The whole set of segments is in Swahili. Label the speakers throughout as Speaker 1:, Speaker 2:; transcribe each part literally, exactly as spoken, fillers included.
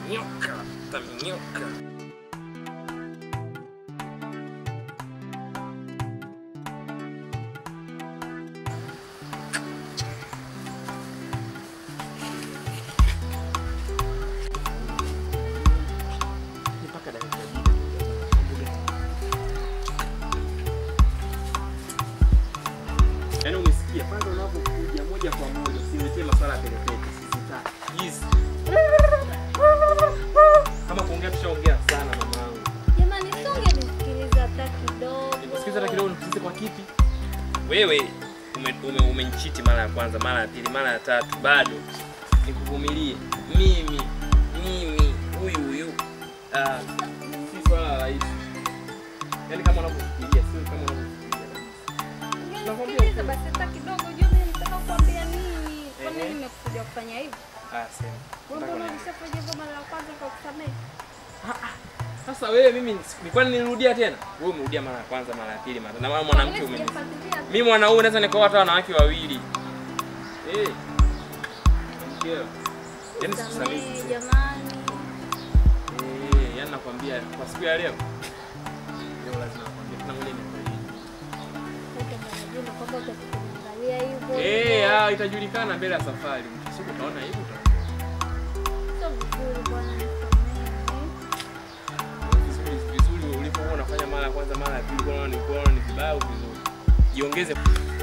Speaker 1: Taminyoka, taminyoka. Yaani umesikia kwanza unapokuja moja kwa moja usiniletee masuala ya pelepete sisitaki. Hizi. Kama kuongea tushaongea sana mamangu.
Speaker 2: Jamani songe nisikiliza hata kidogo.
Speaker 1: Nikusikiliza hata kidogo nikusikize kwa kipi? Wewe ume umenichiti mara ya kwanza, mara ya pili, mara ya tatu bado nikuvumilie. Mimi mimi huyu huyu ah si swala la hizo. Yaani kama unavyofikiria sio kama unavyofikiria.
Speaker 2: Nisikiliza basi hata kidogo juu mimi nataka kuambia nini? Kwa nini nimekuja kufanya hivi?
Speaker 1: Ah sema.
Speaker 2: Wewe unanishafanya hivyo mara ya kwanza kwa kusamehe.
Speaker 1: Ah ah. Sasa wewe mimi nilikuwa nirudia tena. Wewe umerudia mara ya kwanza, mara ya pili, mara. Na mama mwanamke ume. Mimi mwanaume naweza nikaoa hata wanawake wawili. Eh. Mkeo. Yaani sikusamehe
Speaker 2: jamani.
Speaker 1: Eh, yaani nakwambia kwa siku ya leo. Leo lazima nakwambia tuna ngoja nikwambie.
Speaker 2: Unajua kwamba utakuangalia hivyo.
Speaker 1: Eh, ah itajulikana mbele ya safari. Siku utaona hivyo utaona.
Speaker 2: Sio vizuri bwana.
Speaker 1: Unafanya mara ya kwanza, mara ya pili, unaona ni kuona ni vibaya au vizuri. Jiongeze.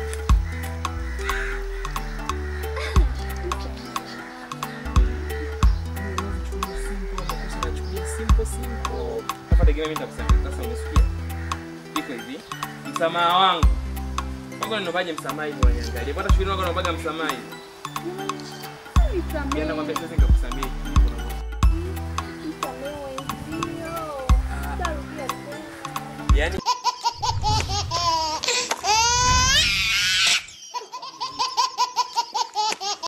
Speaker 1: Simple simple. Hapa tegemea mimi nitakusaidia. Sasa unasikia? Iko hivi. Msamaha wangu. Kwanza ninobaje msamaha hivi waniangalie. Hata shule wako naombaga msamaha hivi.
Speaker 2: Nisamehe.
Speaker 1: Yeye anakuambia sasa nikakusamehe.